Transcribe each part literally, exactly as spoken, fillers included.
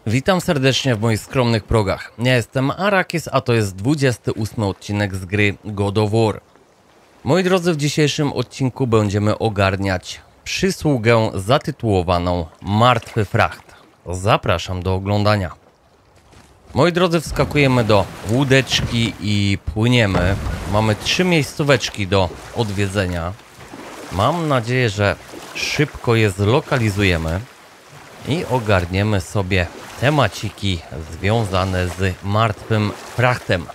Witam serdecznie w moich skromnych progach. Ja jestem Arakis, a to jest dwudziesty ósmy odcinek z gry God of War. Moi drodzy, w dzisiejszym odcinku będziemy ogarniać przysługę zatytułowaną Martwy Fracht. Zapraszam do oglądania. Moi drodzy, wskakujemy do łódeczki i płyniemy. Mamy trzy miejscóweczki do odwiedzenia. Mam nadzieję, że szybko je zlokalizujemy i ogarniemy sobie temaciki związane z Martwym Frachtem.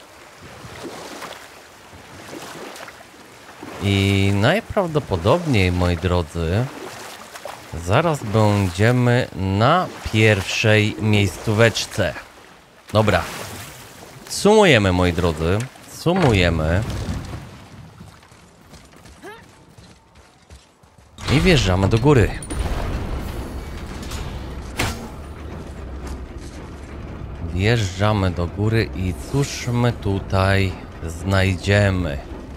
I najprawdopodobniej, moi drodzy, zaraz będziemy na pierwszej miejscóweczce. Dobra, sumujemy, moi drodzy, sumujemy i wjeżdżamy do góry. Wjeżdżamy do góry i cóż my tutaj znajdziemy?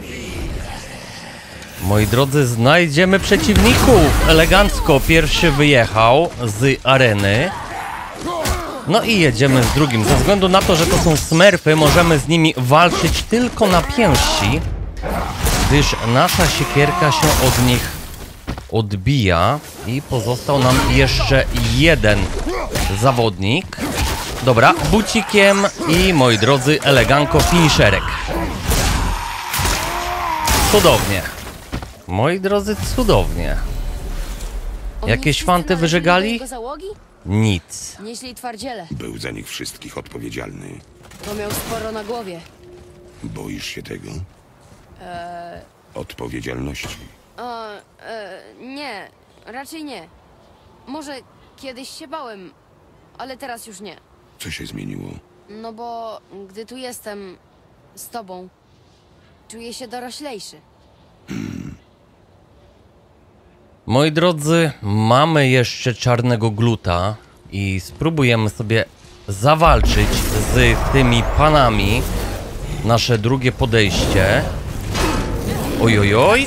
Moi drodzy, znajdziemy przeciwników! Elegancko pierwszy wyjechał z areny. No i jedziemy z drugim. Ze względu na to, że to są smerfy, możemy z nimi walczyć tylko na pięści, gdyż nasza siekierka się od nich odbija. I pozostał nam jeszcze jeden zawodnik. Dobra, bucikiem i, moi drodzy, eleganko finisherek. Cudownie. Moi drodzy, cudownie. Jakieś fanty wyżegali? Nic. Nieśli twardziele. Był za nich wszystkich odpowiedzialny. To miał sporo na głowie. Boisz się tego? Eee... Odpowiedzialności. O, e, nie, raczej nie. Może kiedyś się bałem, ale teraz już nie. Co się zmieniło? No bo gdy tu jestem z tobą, czuję się doroślejszy. Moi drodzy, mamy jeszcze czarnego gluta i spróbujemy sobie zawalczyć z tymi panami. Nasze drugie podejście. Ojojoj.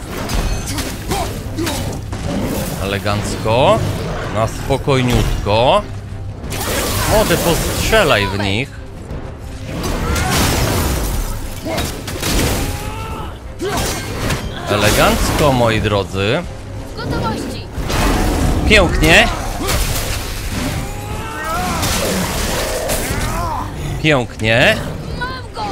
Elegancko. Na spokojniutko. Młody, postrzelaj w nich. Elegancko, moi drodzy. W gotowości! Pięknie. Pięknie. Mam go!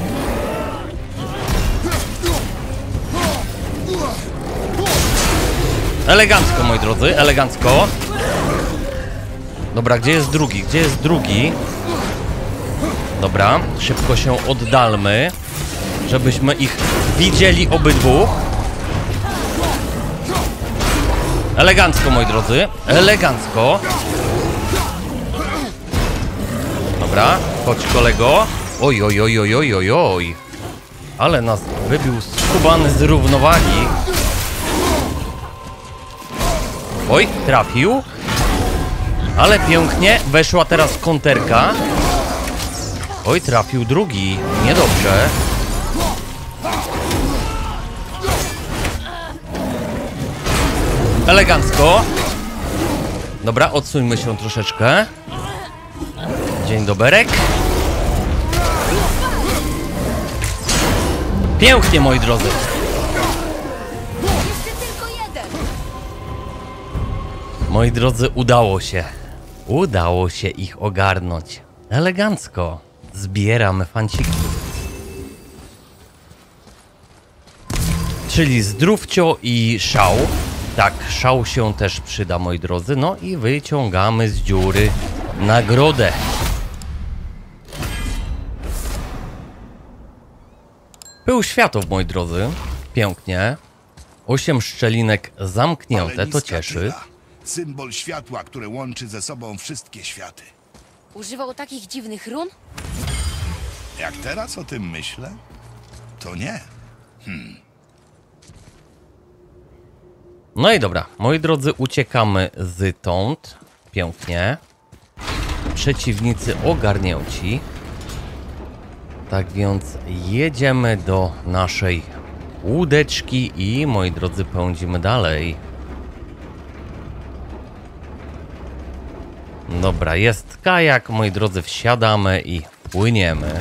Elegancko, moi drodzy, elegancko. Dobra, gdzie jest drugi? Gdzie jest drugi? Dobra, szybko się oddalmy, żebyśmy ich widzieli obydwu. Elegancko, moi drodzy, elegancko. Dobra, chodź, kolego. Oj, oj, oj, oj, oj, oj, oj. Ale nas wybił skubany z równowagi. Oj, trafił. Ale pięknie, weszła teraz konterka. Oj, trafił drugi. Niedobrze. Elegancko. Dobra, odsuńmy się troszeczkę. Dzień doberek. Pięknie, moi drodzy. Jeszcze tylko jeden! Moi drodzy, udało się. Udało się ich ogarnąć. Elegancko. Zbieramy fanciki. Czyli zdrówcio i szał. Tak, szał się też przyda, moi drodzy. No i wyciągamy z dziury nagrodę. Pył światów, moi drodzy. Pięknie. Osiem szczelinek zamknięte, to cieszy. Symbol światła, które łączy ze sobą wszystkie światy. Używał takich dziwnych run? Jak teraz o tym myślę, to nie. Hmm. No i dobra, moi drodzy, uciekamy z tąd. Pięknie. Przeciwnicy ogarnięci. Tak więc jedziemy do naszej łódeczki i, moi drodzy, pędzimy dalej. Dobra, jest kajak, moi drodzy, wsiadamy i płyniemy.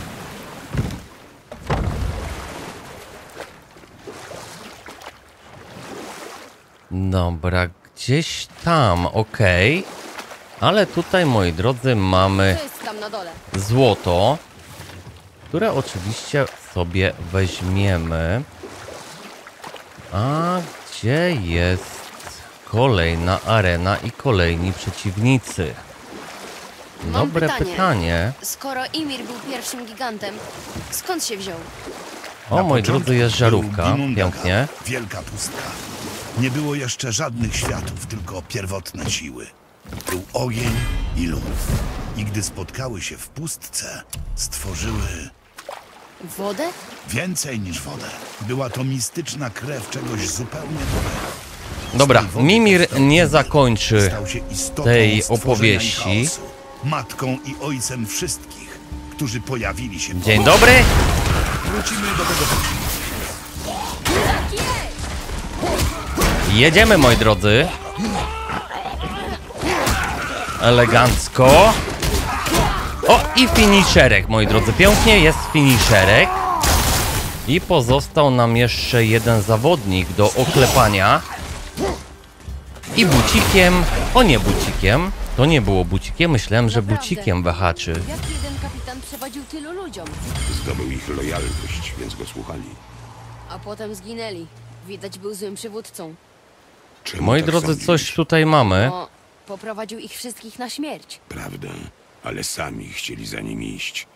Dobra, gdzieś tam, okej. Ale tutaj, moi drodzy, mamy To jest tam na dole. złoto, które oczywiście sobie weźmiemy. A gdzie jest kolejna arena i kolejni przeciwnicy? Mam Dobre pytanie. pytanie. Skoro Ymir był pierwszym gigantem, skąd się wziął? O, Na moi początku drodzy, jest żarówka. był Ginnungagap, Pięknie. Wielka pustka. Nie było jeszcze żadnych światów, tylko pierwotne siły. Był ogień i lód. I gdy spotkały się w pustce, stworzyły Wodę? więcej niż wodę. Była to mistyczna krew czegoś zupełnie nowego. Z Dobra, tej wody Mimir powstał nie Ymir. zakończy Stał się istotą tej stworzenia i opowieści. chaosu, matką i ojcem wszystkich, którzy pojawili się. Dzień dobry. Wrócimy do tego później. Jedziemy, moi drodzy. Elegancko. O, i finisherek, moi drodzy. Pięknie, jest finisherek. I pozostał nam jeszcze jeden zawodnik do oklepania. I bucikiem. O, nie bucikiem. To nie było bucikiem. Myślałem, że Naprawdę. bucikiem wahaczy. Jak jeden kapitan przewadził tylu ludziom? Zdobył ich lojalność, więc go słuchali. A potem zginęli. Widać był złym przywódcą. Czemu Moi tak drodzy, sądzisz? coś tutaj mamy. No, poprowadził ich wszystkich na śmierć. Prawda, ale sami chcieli za nim iść.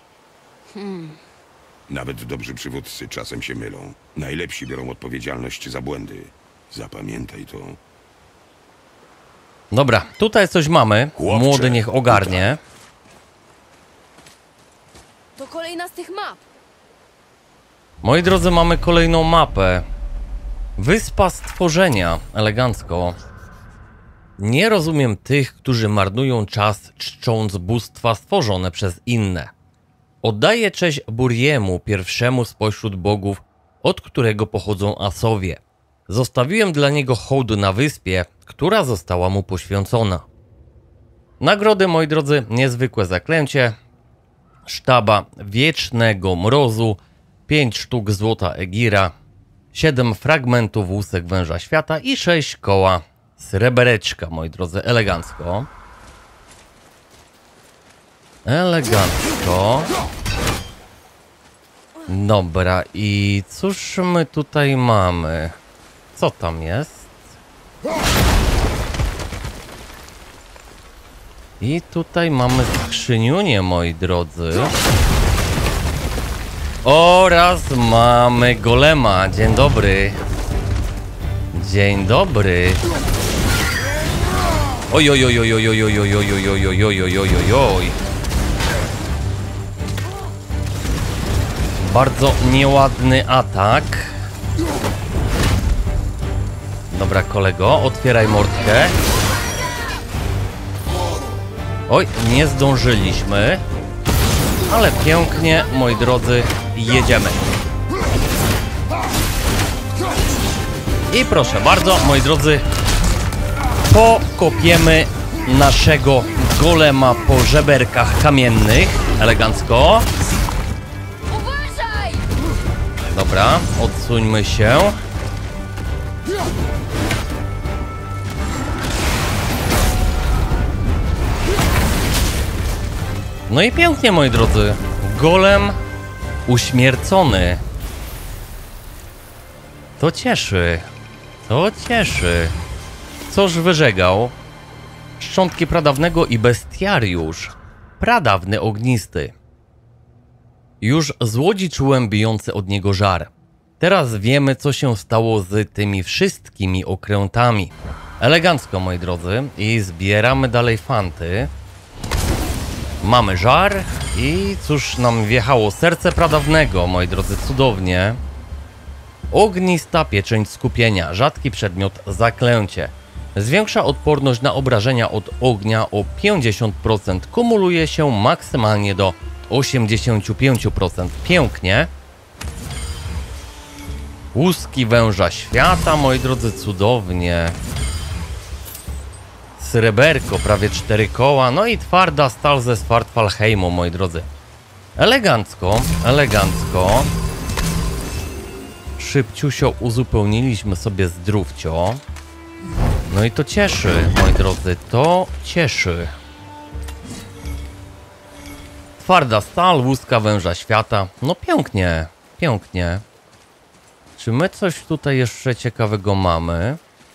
Nawet dobrzy przywódcy czasem się mylą. Najlepsi biorą odpowiedzialność za błędy. Zapamiętaj to. Dobra, tutaj coś mamy. Chłopcze, Młody niech ogarnie. To kolejna z tych map. Moi drodzy, mamy kolejną mapę. Wyspa Stworzenia. Elegancko. Nie rozumiem tych, którzy marnują czas czcząc bóstwa stworzone przez inne. Oddaję cześć Buriemu, pierwszemu spośród bogów, od którego pochodzą Asowie. Zostawiłem dla niego hołd na wyspie, która została mu poświęcona. Nagrody, moi drodzy, niezwykłe zaklęcie, sztaba wiecznego mrozu, pięć sztuk złota Egira, siedem fragmentów łusek węża świata i sześć koła srebereczka, moi drodzy, elegancko. Elegancko. Dobra, i cóż my tutaj mamy? Co tam jest? I tutaj mamy skrzyniunię, moi drodzy. Oraz mamy golema. Dzień dobry. Dzień dobry. Oj, oj, oj, oj, oj, oj, oj, oj, oj, oj, oj, oj, oj, oj, oj, oj. Bardzo nieładny atak. Dobra, kolego, otwieraj mordkę. Oj, nie zdążyliśmy. Ale pięknie, moi drodzy, jedziemy. I proszę bardzo, moi drodzy, pokopiemy naszego golema po żeberkach kamiennych. Elegancko. Uważaj! Dobra, odsuńmy się. No i pięknie, moi drodzy. Golem uśmiercony. To cieszy. To cieszy. Coż wyżegał? Szczątki pradawnego i bestiariusz. Pradawny ognisty. Już z łodzi czułem bijący od niego żar. Teraz wiemy, co się stało z tymi wszystkimi okrętami. Elegancko, moi drodzy. I zbieramy dalej fanty. Mamy żar i cóż nam wjechało? Serce pradawnego, moi drodzy, cudownie. Ognista pieczęć skupienia, rzadki przedmiot, zaklęcie. Zwiększa odporność na obrażenia od ognia o pięćdziesiąt procent, kumuluje się maksymalnie do osiemdziesiąt pięć procent. Pięknie. Łuski węża świata, moi drodzy, cudownie. sreberko, prawie cztery koła, no i twarda stal ze Svartalfheimu, moi drodzy. Elegancko, elegancko. Szybciusio uzupełniliśmy sobie zdrówcio. No i to cieszy, moi drodzy, to cieszy. Twarda stal, łuska węża świata. No pięknie, pięknie. Czy my coś tutaj jeszcze ciekawego mamy?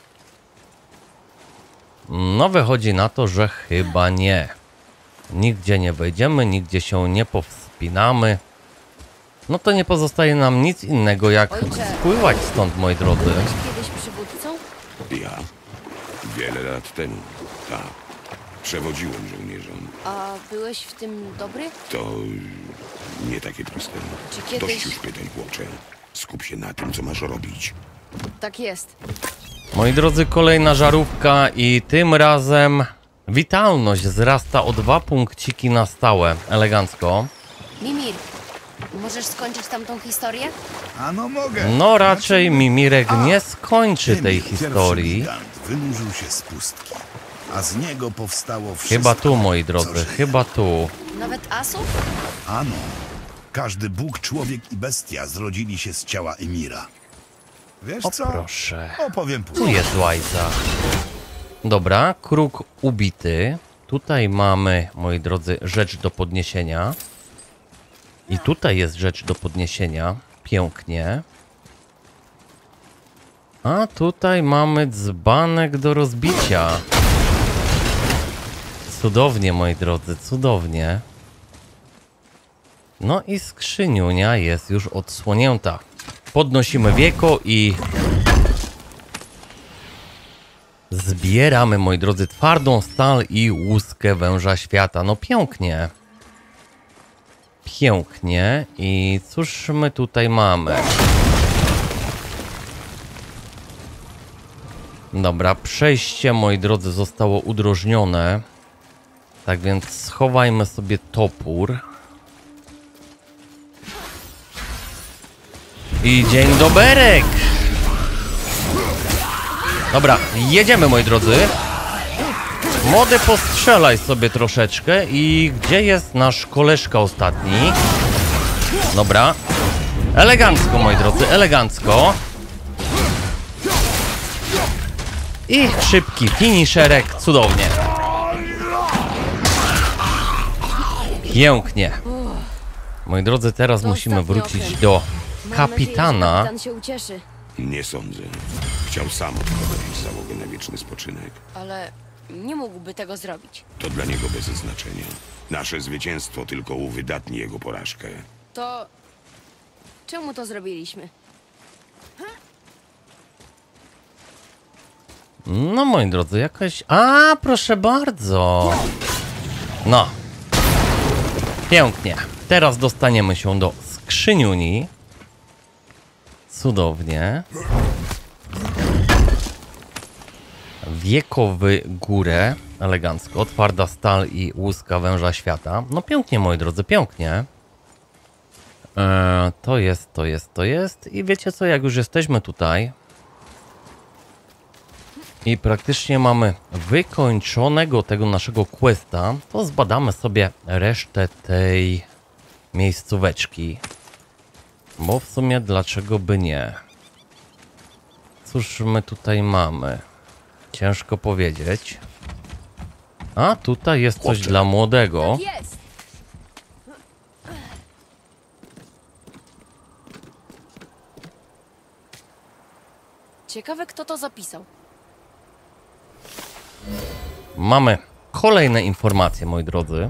No wychodzi na to, że chyba nie. Nigdzie nie wejdziemy, nigdzie się nie powspinamy. No to nie pozostaje nam nic innego jak Ojcze. spływać stąd, moi drodzy. Byłeś kiedyś przywódcą? Ja? Wiele lat temu. Tak. Przewodziłem żołnierzom. A byłeś w tym dobry? To y, nie takie proste. Czy kiedyś- Dość już pytań, chłopcze. Skup się na tym, co masz robić. Tak jest. Moi drodzy, kolejna żarówka i tym razem witalność wzrasta o dwa punkciki na stałe. Elegancko. Mimir, możesz skończyć tamtą historię? Ano mogę. No raczej Mimirek A, nie skończy tej Emil, historii. pierwszy gigant, wynurzył się z pustki, a z niego powstało wszystko. Chyba tu, moi co drodzy, żyje. chyba tu. Nawet asów? Ano. Każdy bóg, człowiek i bestia zrodzili się z ciała Emira. Wiesz O co? proszę. Opowiem Tu później. jest łajca. Dobra, kruk ubity. Tutaj mamy, moi drodzy, rzecz do podniesienia. I tutaj jest rzecz do podniesienia. Pięknie. A tutaj mamy dzbanek do rozbicia. Cudownie, moi drodzy, cudownie. No i skrzyniunia jest już odsłonięta. Podnosimy wieko i zbieramy, moi drodzy, twardą stal i łuskę węża świata. No pięknie. Pięknie. I cóż my tutaj mamy? Dobra, przejście, moi drodzy, zostało udrożnione. Tak więc schowajmy sobie topór. I dzień doberek! Dobra, jedziemy, moi drodzy. Młody, postrzelaj sobie troszeczkę. I gdzie jest nasz koleżka ostatni? Dobra. Elegancko, moi drodzy, elegancko. I szybki finisherek, cudownie. Pięknie. Moi drodzy, teraz To musimy ostatni wrócić okręt. do Mam kapitana. nadzieję, że kapitan się ucieszy, Nie sądzę. Chciał sam odprowadzić załogę na wieczny spoczynek. ale nie mógłby tego zrobić. To dla niego bez znaczenia. Nasze zwycięstwo tylko uwydatni jego porażkę. To czemu to zrobiliśmy? No, moi drodzy, jakaś... A, proszę bardzo. No. Pięknie. Teraz dostaniemy się do skrzyniuni. Cudownie. Wiekowy górę. Elegancko. Twarda stal i łuska węża świata. No pięknie, moi drodzy, pięknie. Eee, to jest, to jest, to jest. I wiecie co, jak już jesteśmy tutaj... I praktycznie mamy wykończonego tego naszego questa, to zbadamy sobie resztę tej miejscóweczki. Bo w sumie dlaczego by nie? Cóż my tutaj mamy? Ciężko powiedzieć. A tutaj jest coś Chłopcze. dla młodego. Tak jest! Ciekawe, kto to zapisał. Mamy kolejne informacje, moi drodzy.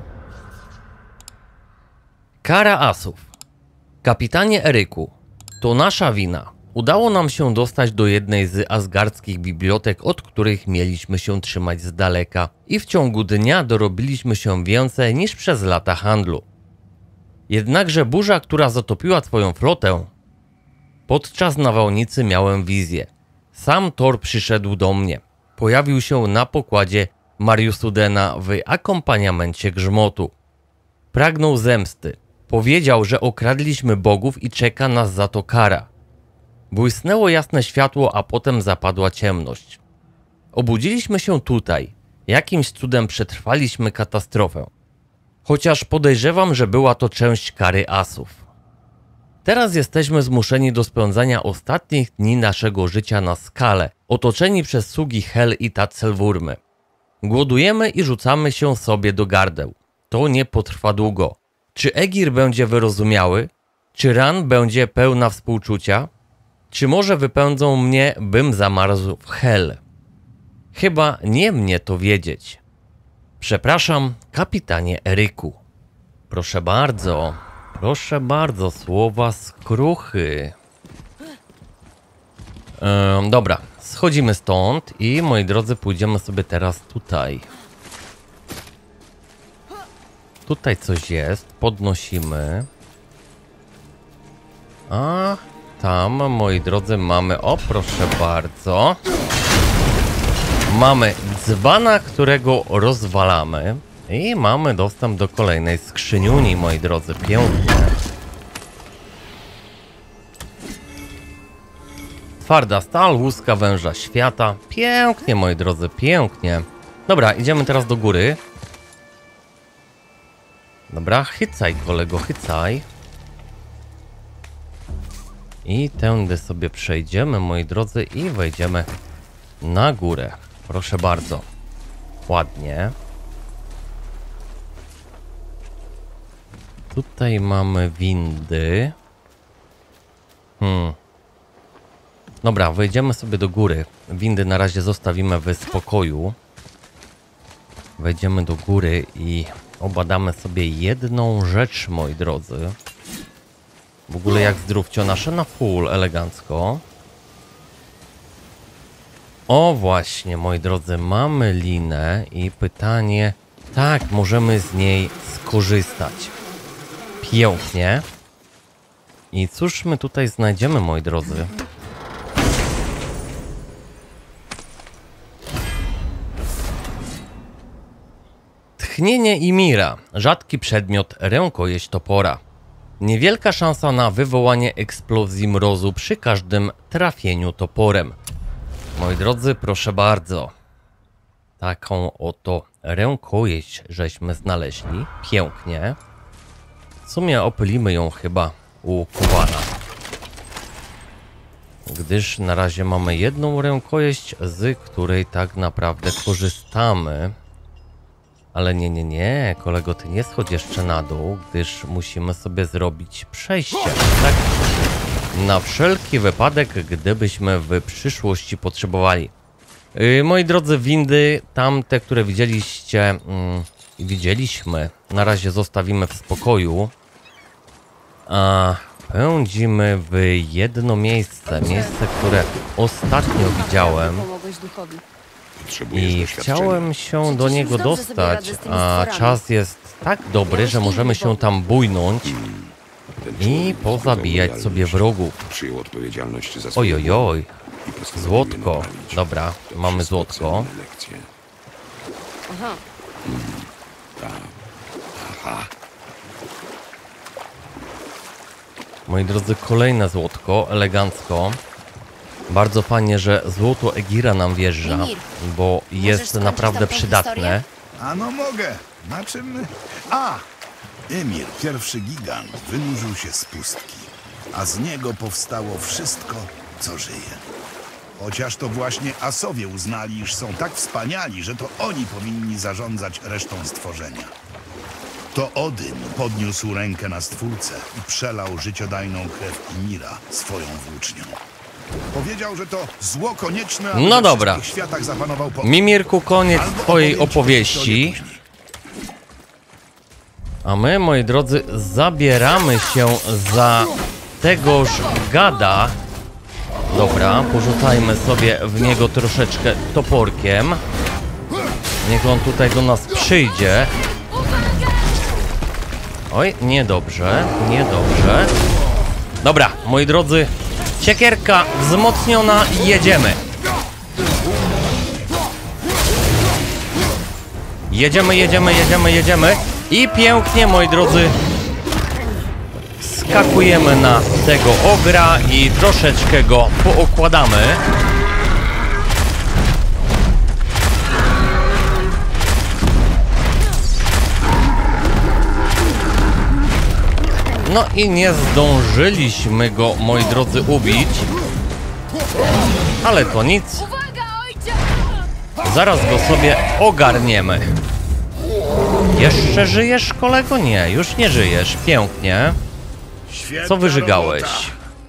Kara asów. Kapitanie Eryku, to nasza wina. Udało nam się dostać do jednej z asgardzkich bibliotek, od których mieliśmy się trzymać z daleka i w ciągu dnia dorobiliśmy się więcej niż przez lata handlu. Jednakże burza, która zatopiła twoją flotę... Podczas nawałnicy miałem wizję. Sam Thor przyszedł do mnie. Pojawił się na pokładzie Mariusudena w akompaniamencie grzmotu. Pragnął zemsty. Powiedział, że okradliśmy bogów i czeka nas za to kara. Błysnęło jasne światło, a potem zapadła ciemność. Obudziliśmy się tutaj. Jakimś cudem przetrwaliśmy katastrofę. Chociaż podejrzewam, że była to część kary asów. Teraz jesteśmy zmuszeni do spędzania ostatnich dni naszego życia na skale, otoczeni przez sługi Hel i Tacelwurmy. Głodujemy i rzucamy się sobie do gardeł. To nie potrwa długo. Czy Egir będzie wyrozumiały? Czy Ran będzie pełna współczucia? Czy może wypędzą mnie, bym zamarzł w Hel? Chyba nie mnie to wiedzieć. Przepraszam, kapitanie Eryku. Proszę bardzo, proszę bardzo, słowa skruchy. Ehm, dobra, schodzimy stąd i moi drodzy, pójdziemy sobie teraz tutaj. Tutaj coś jest, podnosimy. A tam, moi drodzy, mamy, o proszę bardzo. Mamy dzbana, którego rozwalamy. I mamy dostęp do kolejnej skrzyniuni, moi drodzy, pięknie. Twarda stal, łuska węża świata. Pięknie, moi drodzy, pięknie. Dobra, idziemy teraz do góry. Dobra, chycaj, kolego, chycaj. I tędy sobie przejdziemy, moi drodzy, i wejdziemy na górę. Proszę bardzo. Ładnie. Tutaj mamy windy. Hmm. Dobra, wejdziemy sobie do góry. Windy na razie zostawimy w spokoju. Wejdziemy do góry i obadamy sobie jedną rzecz, moi drodzy. W ogóle jak zdrówcio nasze na full, elegancko. O właśnie, moi drodzy, mamy linę i pytanie, tak, możemy z niej skorzystać. Pięknie. I cóż my tutaj znajdziemy, moi drodzy? Tchnienie Ymira. Rzadki przedmiot, rękojeść topora. Niewielka szansa na wywołanie eksplozji mrozu przy każdym trafieniu toporem. Moi drodzy, proszę bardzo. Taką oto rękojeść żeśmy znaleźli. Pięknie. W sumie opylimy ją chyba u Kuwana. Gdyż na razie mamy jedną rękojeść, z której tak naprawdę korzystamy. Ale nie, nie, nie, kolego, ty nie schodź jeszcze na dół, gdyż musimy sobie zrobić przejście, tak? Na wszelki wypadek, gdybyśmy w przyszłości potrzebowali. Yy, moi drodzy, windy, tamte, które widzieliście, yy, widzieliśmy, na razie zostawimy w spokoju. A pędzimy w jedno miejsce, miejsce, które ostatnio widziałem. I chciałem się do niego dostać, a czas jest tak dobry, że możemy się tam bujnąć i pozabijać sobie wrogów. Ojojoj, złotko. Dobra, mamy złotko. Moi drodzy, kolejne złotko, elegancko. Bardzo fajnie, że złoto Egira nam wjeżdża, bo jest naprawdę przydatne. A no mogę. Na czym? A! Ymir, pierwszy gigant, wynurzył się z pustki, a z niego powstało wszystko, co żyje. Chociaż to właśnie Asowie uznali, iż są tak wspaniali, że to oni powinni zarządzać resztą stworzenia. To Odyn podniósł rękę na Stwórcę i przelał życiodajną krew Ymira swoją włócznią. Powiedział, że to zło konieczne, aby no w dobra. wszystkich światach zapanował pokój. Mimirku, koniec Albo twojej opowiem ci opowieści. historię później. A my, moi drodzy, zabieramy się za tegoż gada. Dobra, porzucajmy sobie w niego troszeczkę toporkiem. Niech on tutaj do nas przyjdzie. Oj, niedobrze, niedobrze. Dobra, moi drodzy, siekierka wzmocniona i jedziemy. Jedziemy, jedziemy, jedziemy, jedziemy. I pięknie, moi drodzy, skakujemy na tego ogra i troszeczkę go pookładamy. No i nie zdążyliśmy go, moi drodzy, ubić. Ale to nic. Uwaga, ojcze! Zaraz go sobie ogarniemy. Jeszcze żyjesz, kolego? Nie, już nie żyjesz. Pięknie. Świetna Co wyżygałeś? robota.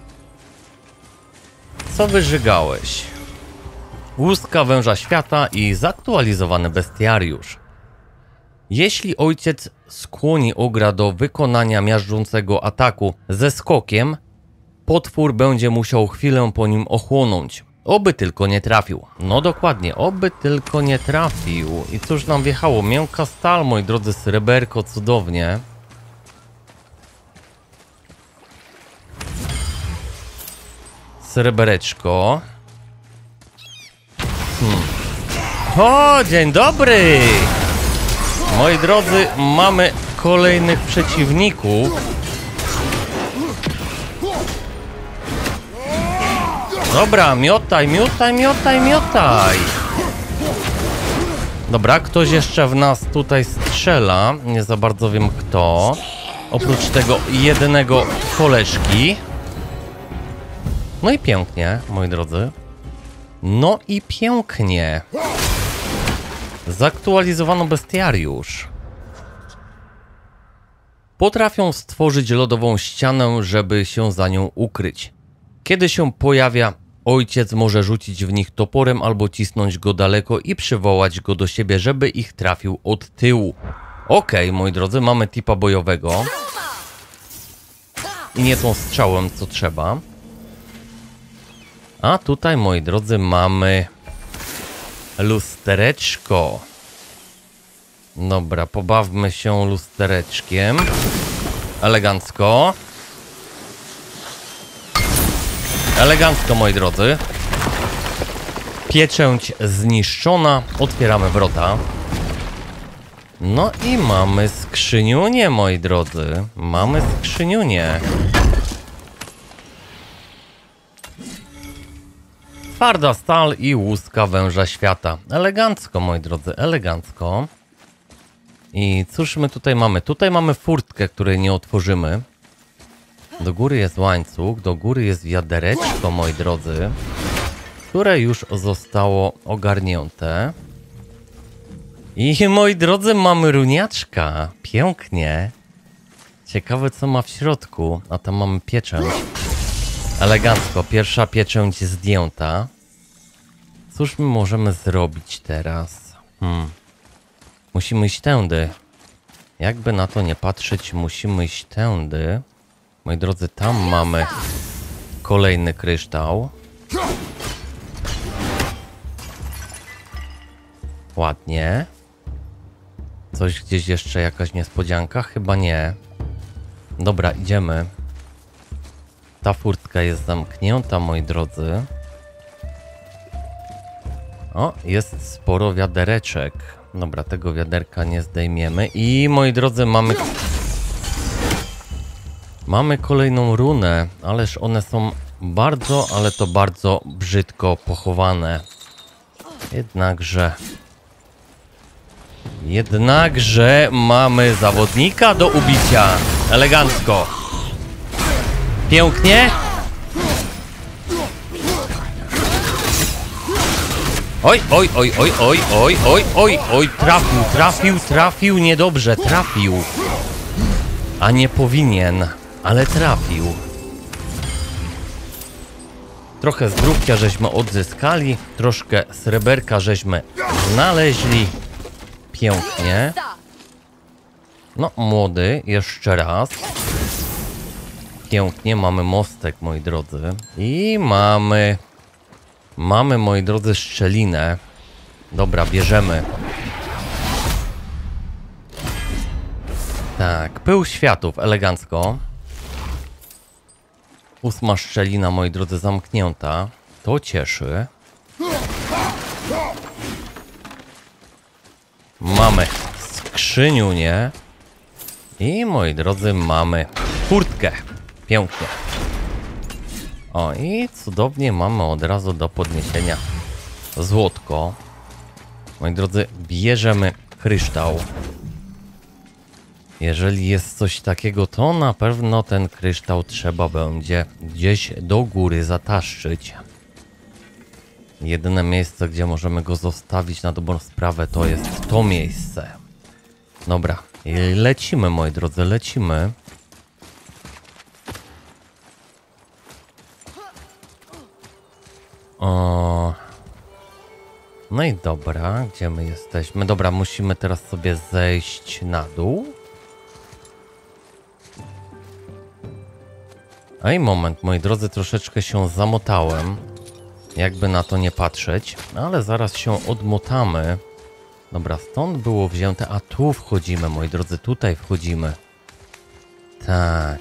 Co wyżygałeś? Łuska węża świata i zaktualizowany bestiariusz. Jeśli ojciec skłoni ogra do wykonania miażdżącego ataku ze skokiem, potwór będzie musiał chwilę po nim ochłonąć. Oby tylko nie trafił. No dokładnie, oby tylko nie trafił. I cóż nam wjechało? Miękka stal, moi drodzy, sreberko, cudownie. Srebereczko. Hmm. O, dzień dobry! Moi drodzy, mamy kolejnych przeciwników. Dobra, miotaj, miotaj, miotaj, miotaj. Dobra, ktoś jeszcze w nas tutaj strzela. Nie za bardzo wiem kto. Oprócz tego jednego koleżki. No i pięknie, moi drodzy. No i pięknie. Zaktualizowano bestiariusz. Potrafią stworzyć lodową ścianę, żeby się za nią ukryć. Kiedy się pojawia, ojciec może rzucić w nich toporem albo cisnąć go daleko i przywołać go do siebie, żeby ich trafił od tyłu. Okej, moi drodzy, mamy tipa bojowego. I nie tą strzałem, co trzeba. A tutaj, moi drodzy, mamy lustereczko. Dobra, pobawmy się lustereczkiem. Elegancko. Elegancko, moi drodzy. Pieczęć zniszczona. Otwieramy wrota. No i mamy skrzyniunię, moi drodzy. Mamy skrzyniunię. Twarda stal i łuska węża świata. Elegancko, moi drodzy, elegancko. I cóż my tutaj mamy? Tutaj mamy furtkę, której nie otworzymy. Do góry jest łańcuch, do góry jest wiadereczko, moi drodzy, które już zostało ogarnięte. I moi drodzy, mamy runiaczka. Pięknie. Ciekawe, co ma w środku. A tam mamy pieczęć. Elegancko, pierwsza pieczęć zdjęta. Cóż my możemy zrobić teraz? Hmm. Musimy iść tędy. Jakby na to nie patrzeć, musimy iść tędy. Moi drodzy, tam mamy kolejny kryształ. Ładnie. Coś gdzieś jeszcze, jakaś niespodzianka? Chyba nie. Dobra, idziemy. Ta furtka jest zamknięta, moi drodzy. O, jest sporo wiadereczek. Dobra, tego wiaderka nie zdejmiemy. I moi drodzy, mamy... Mamy kolejną runę, ależ one są bardzo, ale to bardzo brzydko pochowane. Jednakże... Jednakże mamy zawodnika do ubicia. Elegancko. Pięknie. Oj, oj, oj, oj, oj, oj, oj, oj, oj, trafił, trafił, trafił, niedobrze, trafił. A nie powinien, ale trafił. Trochę zdrówka żeśmy odzyskali, troszkę sreberka żeśmy znaleźli. Pięknie. No, młody, jeszcze raz. Pięknie, mamy mostek, moi drodzy. I mamy... Mamy, moi drodzy, szczelinę. Dobra, bierzemy. Tak, pył światów, elegancko. Ósma szczelina, moi drodzy, zamknięta. To cieszy. Mamy skrzyniunię. I, moi drodzy, mamy furtkę. Pięknie. O, i cudownie mamy od razu do podniesienia złotko. Moi drodzy, bierzemy kryształ. Jeżeli jest coś takiego, to na pewno ten kryształ trzeba będzie gdzieś do góry zataszczyć. Jedyne miejsce, gdzie możemy go zostawić na dobrą sprawę, to jest to miejsce. Dobra, lecimy, moi drodzy, lecimy. O... No i dobra, gdzie my jesteśmy? Dobra, musimy teraz sobie zejść na dół. Ej, moment, moi drodzy, troszeczkę się zamotałem. Jakby na to nie patrzeć, ale zaraz się odmotamy. Dobra, stąd było wzięte, a tu wchodzimy, moi drodzy, tutaj wchodzimy. Tak.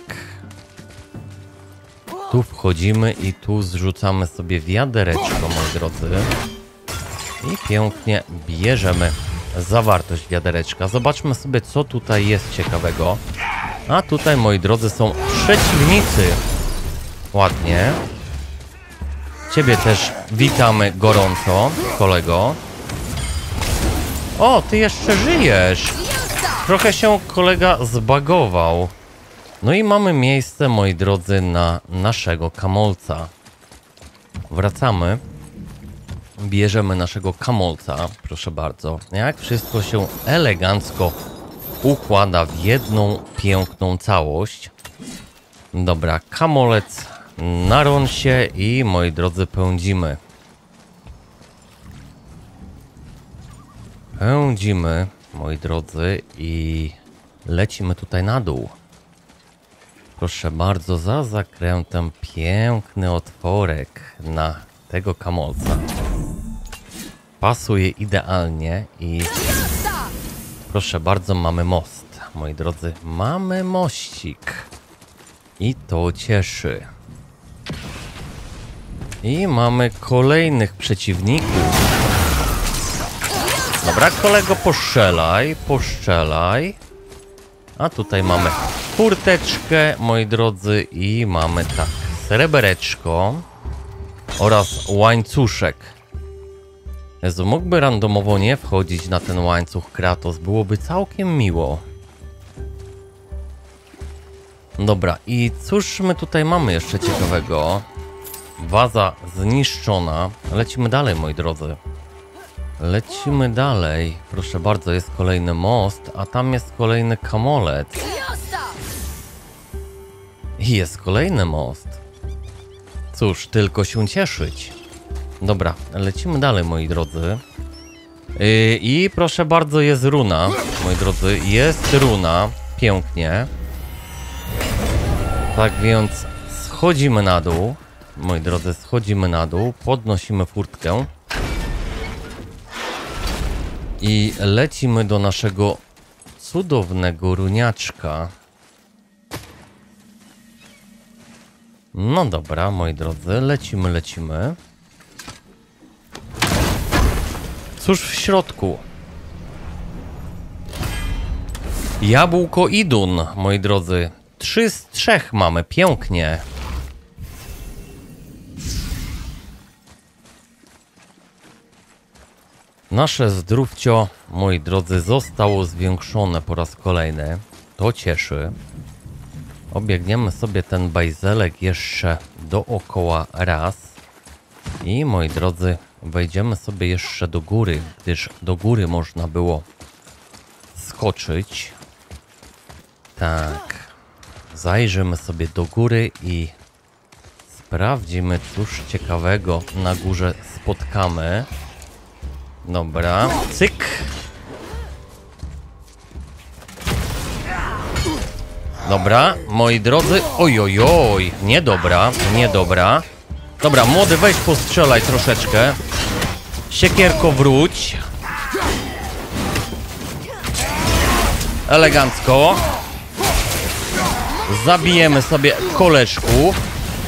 Tu wchodzimy i tu zrzucamy sobie wiadereczko, moi drodzy. I pięknie bierzemy zawartość wiadereczka. Zobaczmy sobie, co tutaj jest ciekawego. A tutaj, moi drodzy, są przeciwnicy. Ładnie. Ciebie też witamy gorąco, kolego. O, ty jeszcze żyjesz. Trochę się kolega zbagował. No i mamy miejsce, moi drodzy, na naszego kamolca. Wracamy. Bierzemy naszego kamolca, proszę bardzo. Jak wszystko się elegancko układa w jedną piękną całość. Dobra, kamolec na ronsie i, moi drodzy, pędzimy. Pędzimy, moi drodzy, i lecimy tutaj na dół. Proszę bardzo, za zakrętem piękny otworek na tego kamolca. Pasuje idealnie i proszę bardzo, mamy most. Moi drodzy, mamy mościk. I to cieszy. I mamy kolejnych przeciwników. Dobra, kolego, poszczelaj, poszczelaj. A tutaj mamy kurteczkę, moi drodzy, i mamy tak, srebereczko oraz łańcuszek. Jezu, mógłby randomowo nie wchodzić na ten łańcuch Kratos, byłoby całkiem miło. Dobra, i cóż my tutaj mamy jeszcze ciekawego? Waza zniszczona. Lecimy dalej, moi drodzy. Lecimy dalej. Proszę bardzo, jest kolejny most, a tam jest kolejny kamolec. I jest kolejny most. Cóż, tylko się cieszyć. Dobra, lecimy dalej, moi drodzy. Yy, I proszę bardzo, jest runa, moi drodzy. Jest runa. Pięknie. Tak więc schodzimy na dół. Moi drodzy, schodzimy na dół. Podnosimy furtkę. I lecimy do naszego cudownego runiaczka. No dobra, moi drodzy, lecimy, lecimy. Cóż w środku? Jabłko Idun, moi drodzy. Trzy z trzech mamy, pięknie. Nasze zdrówcio, moi drodzy, zostało zwiększone po raz kolejny. To cieszy. Obiegniemy sobie ten bajzelek jeszcze dookoła raz. I, moi drodzy, wejdziemy sobie jeszcze do góry, gdyż do góry można było skoczyć. Tak. Zajrzymy sobie do góry i sprawdzimy, cóż ciekawego na górze spotkamy. Dobra, cyk. Dobra, moi drodzy, ojojoj, niedobra, niedobra. Dobra, młody, weź postrzelaj troszeczkę. Siekierko, wróć. Elegancko. Zabijemy sobie koleżków.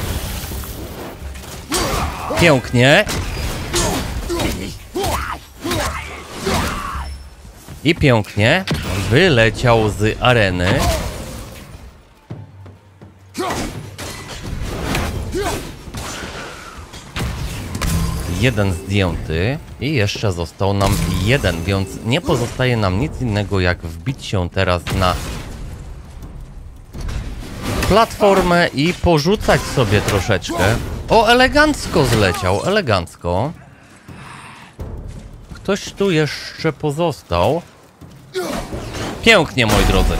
Pięknie. I pięknie wyleciał z areny. Jeden zdjęty i jeszcze został nam jeden, więc nie pozostaje nam nic innego jak wbić się teraz na platformę i porzucać sobie troszeczkę. O, elegancko zleciał, elegancko. Ktoś tu jeszcze pozostał. Pięknie, moi drodzy.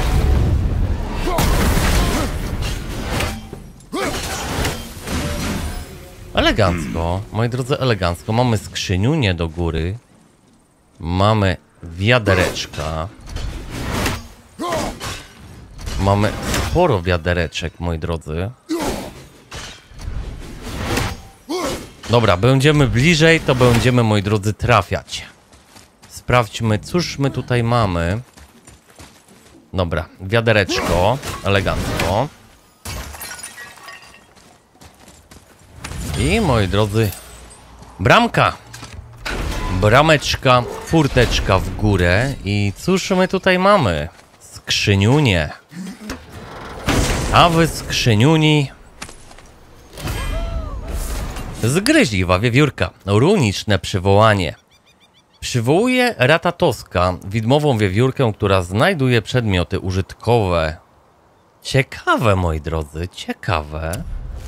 Elegancko, moi drodzy, elegancko. Mamy skrzyniunię do góry. Mamy wiadereczka. Mamy sporo wiadereczek, moi drodzy. Dobra, będziemy bliżej, to będziemy, moi drodzy, trafiać. Sprawdźmy, cóż my tutaj mamy. Dobra, wiadereczko, elegancko. I, moi drodzy, bramka. Brameczka, furteczka w górę. I cóż my tutaj mamy? Skrzyniunie. A wy skrzyniuni. Zgryźliwa wiewiórka. Runiczne przywołanie. Przywołuje Ratatoska, widmową wiewiórkę, która znajduje przedmioty użytkowe. Ciekawe, moi drodzy, ciekawe.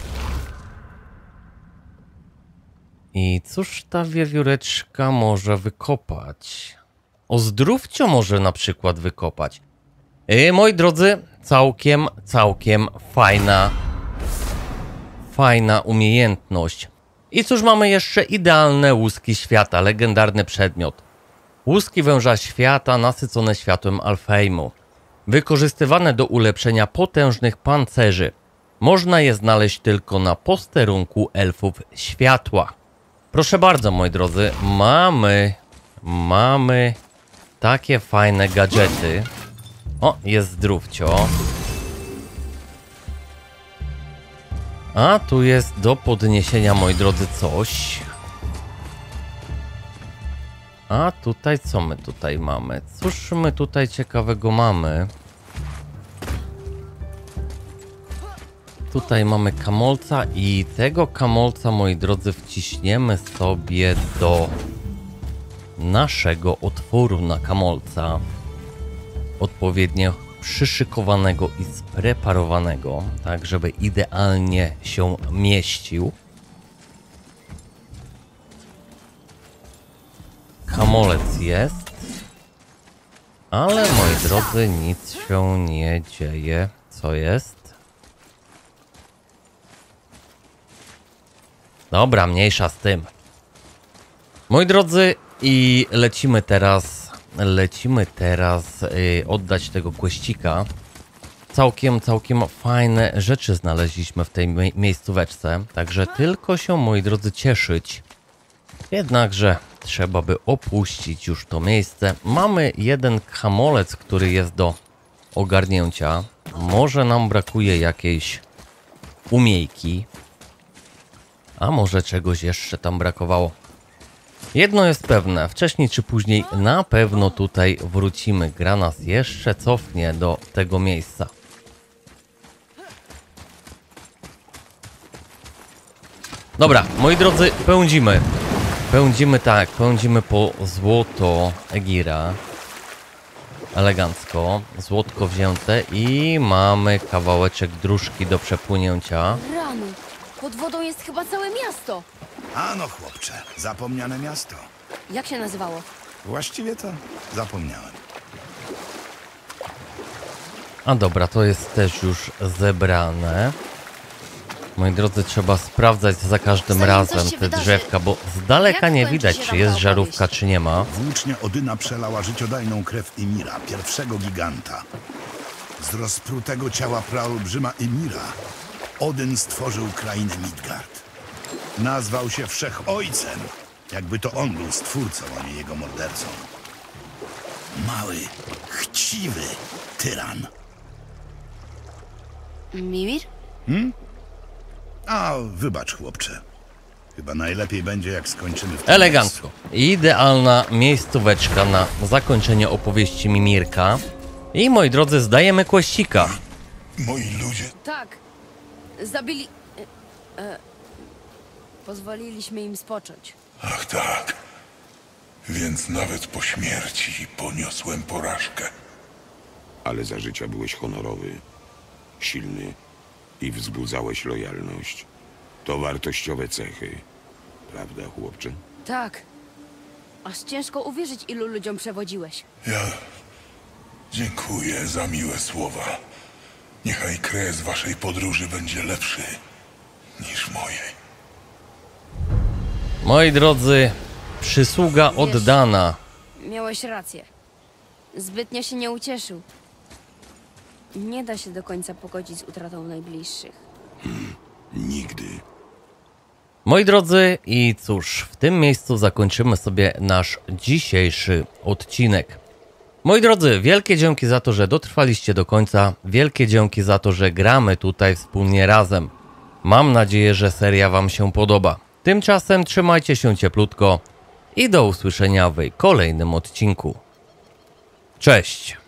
I cóż ta wiewióreczka może wykopać? Ozdrówcio może na przykład wykopać. I, moi drodzy, całkiem, całkiem fajna, fajna umiejętność. I cóż mamy jeszcze? Idealne łuski świata, legendarny przedmiot. Łuski węża świata nasycone światłem Alfheimu. Wykorzystywane do ulepszenia potężnych pancerzy. Można je znaleźć tylko na posterunku elfów światła. Proszę bardzo, moi drodzy, mamy, mamy takie fajne gadżety. O, jest zdrówcio. A tu jest do podniesienia, moi drodzy, coś. A tutaj co my tutaj mamy? Cóż my tutaj ciekawego mamy? Tutaj mamy kamolca i tego kamolca, moi drodzy, wciśniemy sobie do naszego otworu na kamolca. Odpowiednio przyszykowanego i spreparowanego, tak żeby idealnie się mieścił. Kamolec jest, ale, moi drodzy, nic się nie dzieje. Co jest? Dobra, mniejsza z tym. Moi drodzy, i lecimy teraz, lecimy teraz yy, oddać tego kłeścika. Całkiem, całkiem fajne rzeczy znaleźliśmy w tej mie miejscóweczce. Także tylko się, moi drodzy, cieszyć. Jednakże trzeba by opuścić już to miejsce. Mamy jeden kamolec, który jest do ogarnięcia. Może nam brakuje jakiejś umiejki. A może czegoś jeszcze tam brakowało. Jedno jest pewne, wcześniej czy później na pewno tutaj wrócimy. Gra nas jeszcze cofnie do tego miejsca. Dobra, moi drodzy, pędzimy. Pędzimy tak, pędzimy po złoto Egira. Elegancko, złotko wzięte i mamy kawałeczek dróżki do przepłynięcia. Rany, pod wodą jest chyba całe miasto. Ano, chłopcze, zapomniane miasto. Jak się nazywało? Właściwie to zapomniałem. A dobra, to jest też już zebrane. Moi drodzy, trzeba sprawdzać za każdym Zanim coś razem się te wydarzy, drzewka, bo z daleka jak nie kończy widać, się czy jest tamta żarówka, opowieść? czy nie ma. Włócznia Odyna przelała życiodajną krew Emira, pierwszego giganta. Z rozprutego ciała praolbrzyma Emira Odyn stworzył krainę Midgard. Nazwał się Wszechojcem, jakby to on był stwórcą, a nie jego mordercą. Mały, chciwy tyran. Mimir? A, wybacz, chłopcze. Chyba najlepiej będzie, jak skończymy w tym Elegancko. Idealna miejscóweczka na zakończenie opowieści Mimirka. I, moi drodzy, zdajemy kłeścika. Moi ludzie... Tak. Zabili... E, e, pozwoliliśmy im spocząć. Ach tak. Więc nawet po śmierci poniosłem porażkę. Ale za życia byłeś honorowy, silny i wzbudzałeś lojalność. To wartościowe cechy. Prawda, chłopcze? Tak. Aż ciężko uwierzyć, ilu ludziom przewodziłeś. Ja dziękuję za miłe słowa. Niechaj kres waszej podróży będzie lepszy niż mojej. Moi drodzy, przysługa oddana. Miałeś rację. Zbytnio się nie ucieszył. Nie da się do końca pogodzić z utratą najbliższych. Nigdy. Moi drodzy, i cóż, w tym miejscu zakończymy sobie nasz dzisiejszy odcinek. Moi drodzy, wielkie dzięki za to, że dotrwaliście do końca. Wielkie dzięki za to, że gramy tutaj wspólnie razem. Mam nadzieję, że seria wam się podoba. Tymczasem trzymajcie się cieplutko i do usłyszenia w kolejnym odcinku. Cześć!